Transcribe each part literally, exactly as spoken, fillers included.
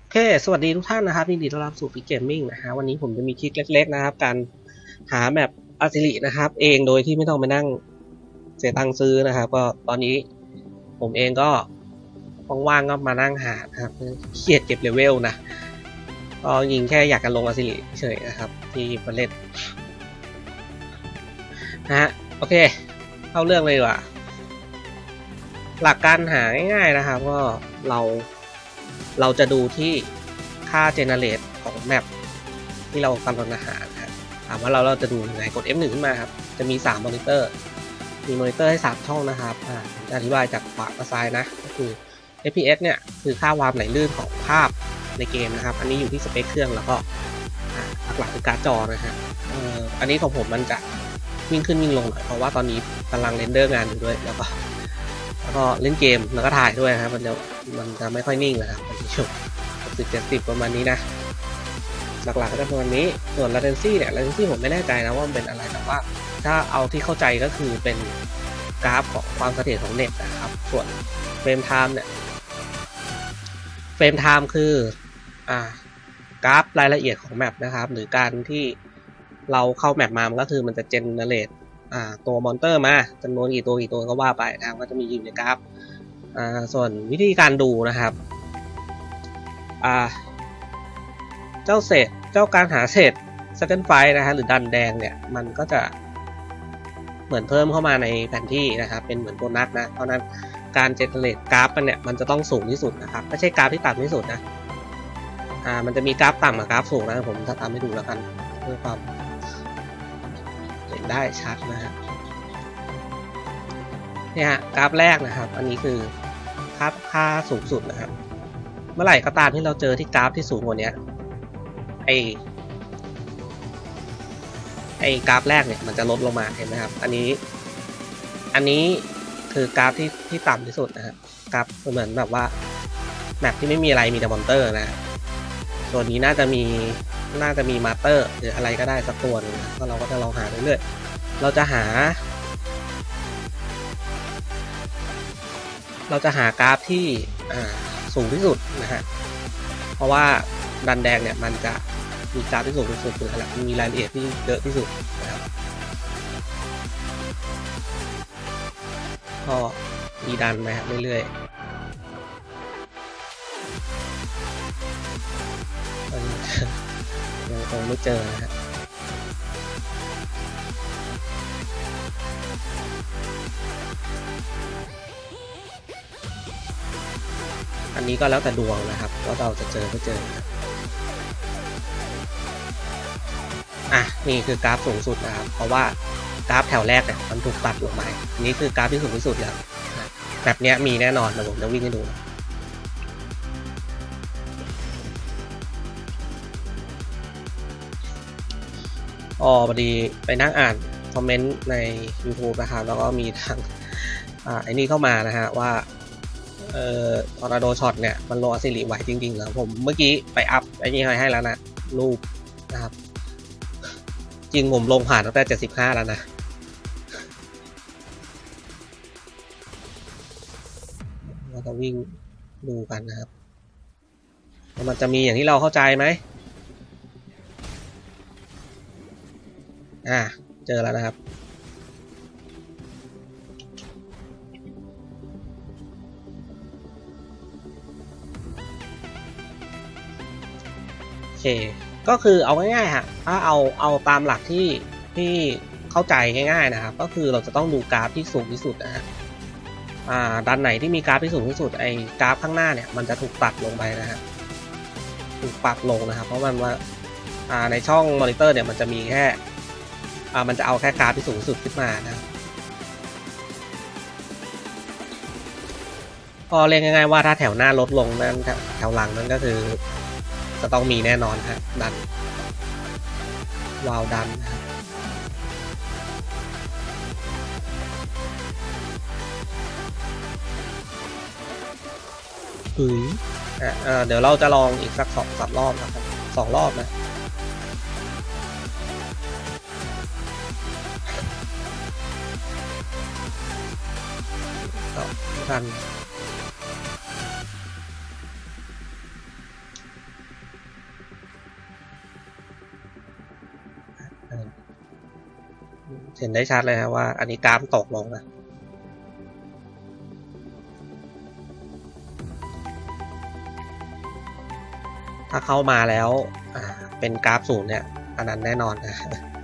โอเคสวัสดีทุกท่านนะครับยินดีต้อนรับสู่ฟิกเกมมิ่งนะฮะวันนี้ผมจะมีทริคเล็กๆนะครับการหาแมปอาร์ซิลินะครับเองโดยที่ไม่ต้องไปนั่งเสียตังค์ซื้อนะครับก็ตอนนี้ผมเองก็ว่างๆก็มานั่งหานะครับเครียดเก็บเลเวลนะก็ยิงแค่อยากจะลงอาร์ซิลิเฉยนะครับที่มาเล่นนะฮะโอเคเข้าเรื่องเลยว่ะหลักการหาง่ายๆนะครับก็เราเราจะดูที่ค่าเจเนเรตของแมปที่เรากำลังหานะครับถามว่าเราเราจะดูยังไงกด เอฟ หนึ่ง ขึ้นมาครับจะมีสามมอนิเตอร์มีมอนิเตอร์ให้สามช่องนะครับอ่าอธิบายจากขวามาซ้ายนะก็คือ เอฟ พี เอส เนี่ยคือค่าความไหลลื่นของภาพในเกมนะครับอันนี้อยู่ที่สเปคเครื่องแล้วก็หลักๆคือการ์ดจอนะฮะอันนี้ของผมมันจะวิ่งขึ้นวิ่งลงหน่อยเพราะว่าตอนนี้กำลังเรนเดอร์งานอยู่ด้วยแล้วก็แล้วก็เล่นเกมแล้วก็ถ่ายด้วยครับมันจะมันจะไม่ค่อยนิ่งนะครับมันจะอยู่หกสิบเจ็ดสิบประมาณนี้นะหลักๆก็จะประมาณนี้ส่วน latency เนี่ย latency ผมไม่แน่ใจนะว่ามันเป็นอะไรแต่ว่าถ้าเอาที่เข้าใจก็คือเป็นกราฟของความเสถียรของเน็ตนะครับส่วนเฟรมไทม์เนี่ยเฟรมไทม์คืออ่ากราฟรายละเอียดของแมปนะครับหรือการที่เราเข้าแมปมามันก็คือมันจะเจนเนเรตอ่าตัวมอนเตอร์มาจำนวนกี่ตัวกี่ตัวก็ว่าไปนะครับก็จะมีอยู่ในกราฟอ่าส่วนวิธีการดูนะครับอ่าเจ้าเศษเจ้าการหาเศษสเตนไฟนะฮะหรือดันแดงเนี่ยมันก็จะเหมือนเพิ่มเข้ามาในแผนที่นะครับเป็นเหมือนโบนัสนะเพราะนั้นการเจเนเรตกราฟมันเนี่ยมันจะต้องสูงที่สุดนะครับไม่ใช่กราฟที่ต่ำที่สุดนะอ่ามันจะมีกราฟต่ำกับกราฟสูงนะผมจะทำให้ดูแล้วกันเพื่อความเห็นได้ชัดนะฮะเนี่ยกราฟแรกนะครับอันนี้คือค่าค่าสูงสุดนะครับเมื่อไหร่ก็ตามที่เราเจอที่กราฟที่สูงกว่านี้ไอไอกราฟแรกเนี่ยมันจะลดลงมาเห็นไหมครับอันนี้อันนี้คือกราฟที่ที่ต่ำที่สุดนะครับกราฟเหมือนแบบว่าแมปที่ไม่มีอะไรมีแต่มอนเตอร์นะตัวนี้น่าจะมีน่าจะมีมาสเตอร์หรืออะไรก็ได้สักตัวนึงก็เราก็จะลองหาเรื่อยๆเราจะหาเราจะหากราฟที่สูงที่สุดนะฮะเพราะว่าดันแดงเนี่ยมันจะมีกราฟที่สูงที่สุดคืออะไรมีรายละเอียดที่เยอะที่สุดนะครับก็มีดันไปครับเรื่อยๆยังคงไม่เจอนะฮะอันนี้ก็แล้วแต่ดวงนะครับว่าเราจะเจอไม่เจออ่ะนี่คือกราฟสูงสุดนะครับเพราะว่ากราฟแถวแรกเนี่ยมันถูกตัดลงไปนี่คือกราฟที่สูงที่สุดแล้วแบบนี้มีแน่นอนนะผมจะวิ่งให้ดูอ๋อพอดีไปนั่งอ่านคอมเมนต์ใน YouTube นะครับแล้วก็มีทางอ่าไอ้นี่เข้ามานะฮะว่าเอ่อทอร์นาโดช็อตเนี่ยมันลงอาซิลิไหวจริงๆแล้วผมเมื่อกี้ไปอัพไอ้นี่ให้แล้วนะรูปนะครับจริงผมลงผ่านตั้งแต่เจ็ดสิบห้าแล้วนะเราจะวิ่งดูกันนะครับมันจะมีอย่างที่เราเข้าใจไหมอ่าเจอแล้วนะครับโอเคก็คือเอาง่ายๆฮะถ้าเอาเอาตามหลักที่ที่เข้าใจง่ายๆนะครับก็คือเราจะต้องดูกราฟที่สูงที่สุดนะฮะอ่าด้านไหนที่มีกราฟที่สูงที่สุดไอ้กราฟข้างหน้าเนี่ยมันจะถูกตัดลงไปนะฮะถูกปรับลงนะครับเพราะมันว่าอ่าในช่องมอนิเตอร์เนี่ยมันจะมีแค่อ่ามันจะเอาแค่กราฟที่สูงสุดขึ้นมานะก็เรียกง่ายๆว่าถ้าแถวหน้าลดลงนั้นแถวหลังนั้นก็คือจะต้องมีแน่นอนฮะดันวาลดันนะครับเฮ้ยอ่ะเดี๋ยวเราจะลองอีกสักสองสามรอบนะครับสองรอบนะก็ทันเห็นได้ชัดเลยครับว่าอันนี้กราฟตกลงนะถ้าเข้ามาแล้วเป็นกราฟศูนย์เนี่ยอันนั้นแน่นอนนะ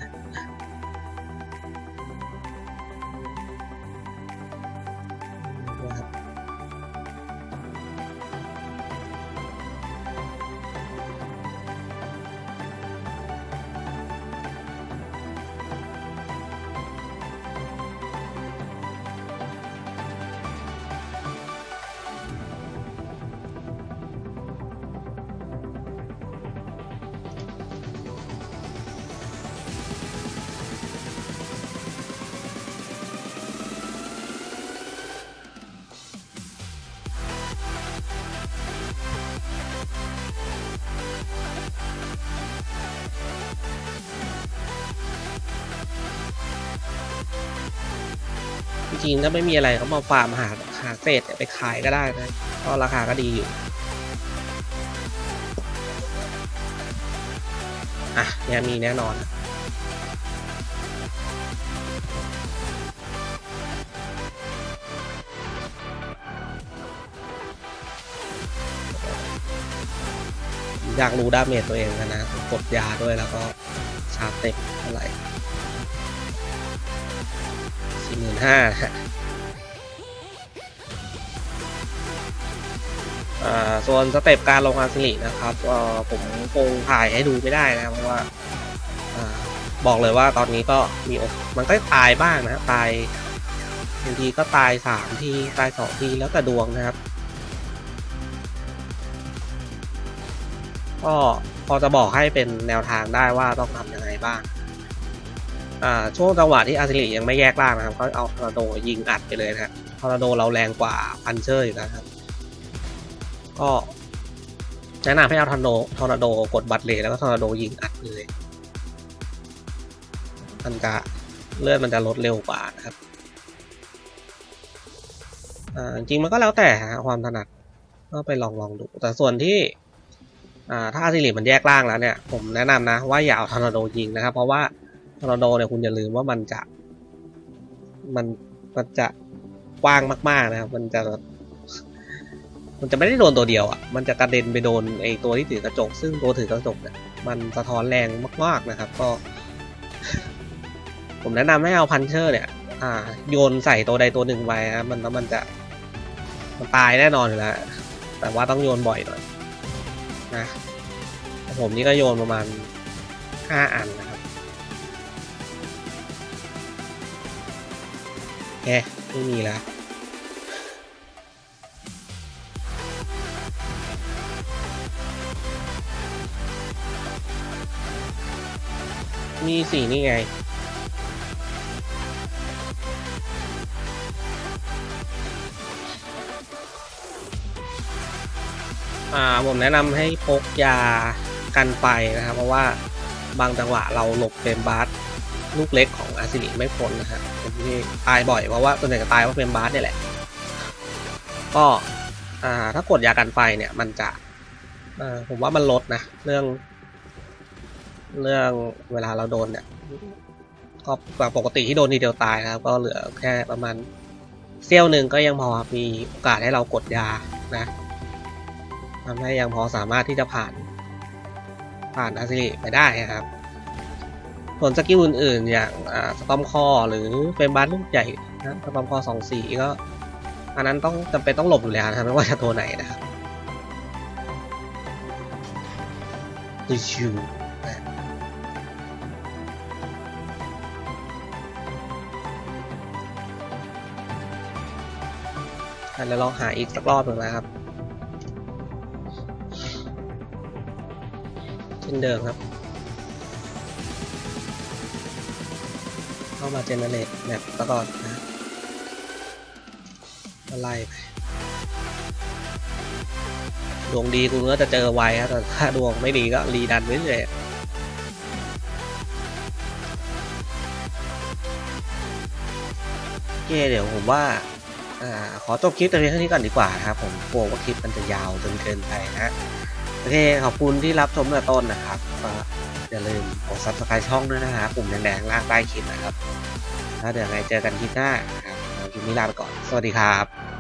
จริงๆถ้าไม่มีอะไรก็มาฟาร์มหาหาเศษไปขายก็ได้นะก็ราคาก็ดีอยู่อ่ะเนี่ยมีแน่นอนอยากรู้ดาเมจตัวเองกันนะกดยาด้วยแล้วก็ชาร์จเต็มเท่าไหร่สี่หมื่นห้าส่วนสเต็ปการลงอาซิลินะครับผมคงถ่ายให้ดูไม่ได้นะเพราะว่าบอกเลยว่าตอนนี้ก็มีมันก็ตายบ้างนะตายบางทีก็ตายสามทีตายสองทีแล้วแต่ดวงนะครับก็พอจะบอกให้เป็นแนวทางได้ว่าต้องทำยังไงบ้างช่วงจังหวะที่อาซิลิยังไม่แยกล่างนะครับก็เอาทอร์นาโดยิงอัดไปเลยนะครับทอร์นาโดเราแรงกว่าพันเชอร์อยู่นะครับก็แนะนำให้เอาทอร์นาโดทอร์นาโดกดบัตรเลแล้วก็ทอร์นาโดยิงอัดเลยมันจะเลือดมันจะลดเร็วกว่านะครับจริงมันก็แล้วแต่ความถนัดก็ไปลองลองดูแต่ส่วนที่ถ้าอาซิลิมันแยกล่างแล้วเนี่ยผมแนะนำนะว่าอย่าเอาทอร์นาโดยิงนะครับเพราะว่าทอร์นาโดเนี่ยคุณอย่าลืมว่ามันจะมันมันจะกว้างมากๆนะครับมันจะมันจะไม่ได้โดนตัวเดียวอ่ะมันจะกระเด็นไปโดนไอตัวที่ถือกระจกซึ่งตัวถือกระจกเนี่ยมันสะท้อนแรงมากๆนะครับก็ผมแนะนำให้เอาพันเชอร์เนี่ยอ่าโยนใส่ตัวใดตัวหนึ่งไปนะมันแล้วมันจะมันตายแน่นอนอยู่แล้วแต่ว่าต้องโยนบ่อยหน่อยนะผมนี่ก็โยนประมาณห้าอันนะครับแค่ไม่มีแล้วมีสีนี่ไงอ่าผมแนะนำให้พกยากันไฟนะครับเพราะว่าบางจังหวะเราหลบเป็นบาสลูกเล็กของอาซิลิไม่พ้นนะฮะผมที่ตายบ่อยเพราะว่าตัวไหนจะตายว่าเป็นบาสเนี่ยแหละก็อ่าถ้ากดยากันไฟเนี่ยมันจะอ่าผมว่ามันลดนะเรื่องเรื่องเวลาเราโดนเนี่ยก็จากปกติที่โดนทีเดียวตายนะครับก็เหลือแค่ประมาณเสี้ยวหนึ่งก็ยังพอมีโอกาสให้เรากดยานะทำให้ยังพอสามารถที่จะผ่านผ่านอาซิลิไปได้ครับส่วนสกิลอื่นๆอย่างสตอมคอหรือเป็นบาสลูกใหญ่นะสตอมคอสองสีก็อันนั้นต้องจำเป็นต้องหลบอยู่แล้วนะไม่ว่าจะตัวไหนนะครับดูชิวแล้วลองหาอีกสักรอบหนึ่งนะครับเช่นเดิมครับเข้ามาเจเนเรตแมปซะก่อนนะไล่ไปดวงดีคุณก็จะเจอไวครับแต่ถ้าดวงไม่ดีก็รีดันไปเรื่อยโอเคเดี๋ยวผมว่าขอจบคลิปตรงนี้เท่านี้ก่อนดีกว่าครับผมกลัวว่าคลิปมันจะยาวจนเกินไปนะโอเคขอบคุณที่รับชมตั้งแต่ต้นนะครับก็อย่าลืมกด ซับสไครบ์ ช่องด้วยนะฮะปุ่มแดงๆล่างใต้คลิปนะครับแล้วเดี๋ยวไงเจอกันคลิปหน้าครับคลิปนี้ลาไปก่อนสวัสดีครับ